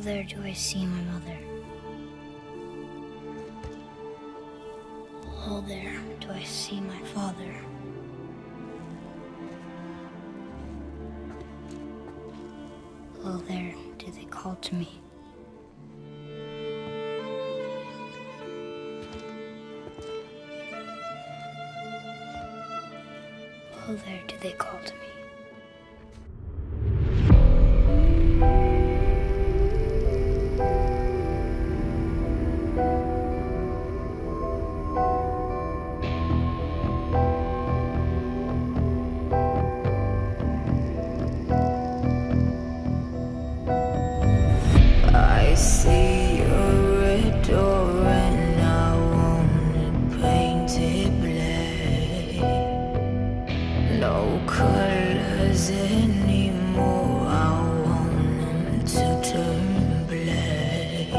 there do I see my mother. Oh, there do I see my father. Oh, there do they call to me. Oh, there do they call to me. I see your red door and I want it painted black. No colors anymore, I want them to turn black.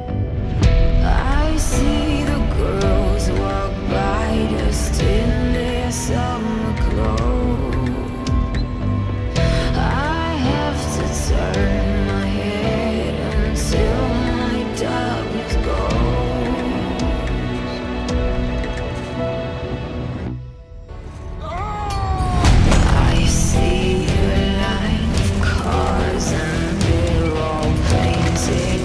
I see the girls walk by just in their summer clothes. I have to turn my head until my darkness goes. I see a line of cars and they're all painted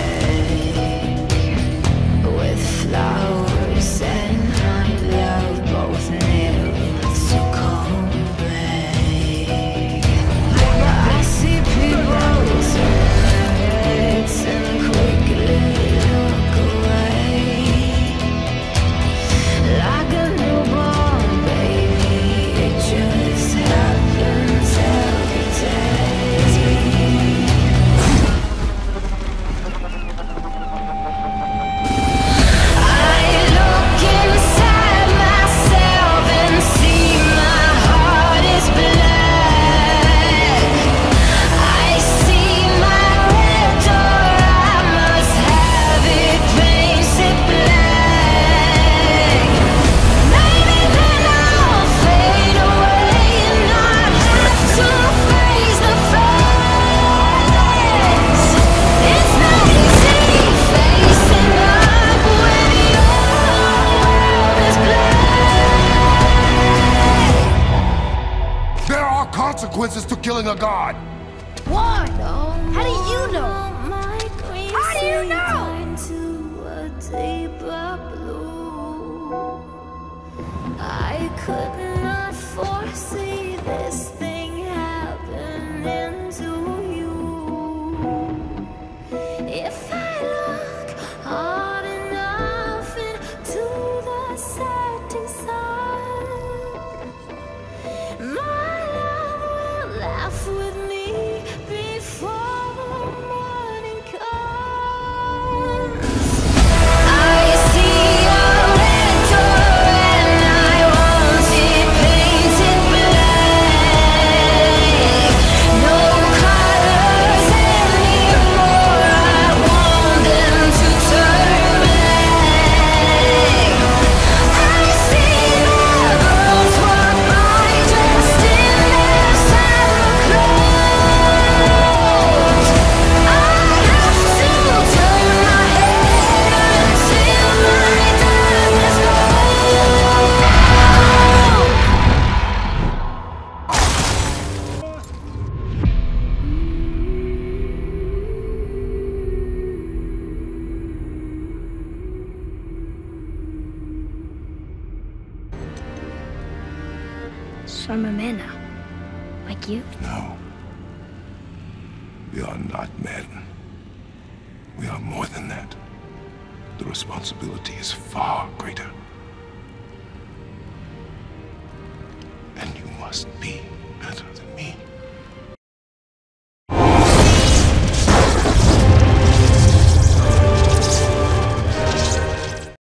black, with flowers and my love both never to come back. I see people turn their heads and quickly look away, like a newborn baby. It just happens every day. I look inside myself and see my heart is black. I see my red door, I must have it painted black. Maybe then I'll fade away and not have to face the facts. It's not easy facing up when your world is black. There are consequences to killing a god. What? How do you know? How do you know? I could not foresee this thing happening to you. If I look hard enough into the setting sun, my love will laugh with me before the morning comes. I see a red door and I want it painted black. No colors anymore, I want them to turn black. I see the girls walk by dressed in their summer clothes. I have to turn my head until my darkness goes. So I'm a man now. Like you? No. We are not men. We are more than that. The responsibility is far greater. And you must be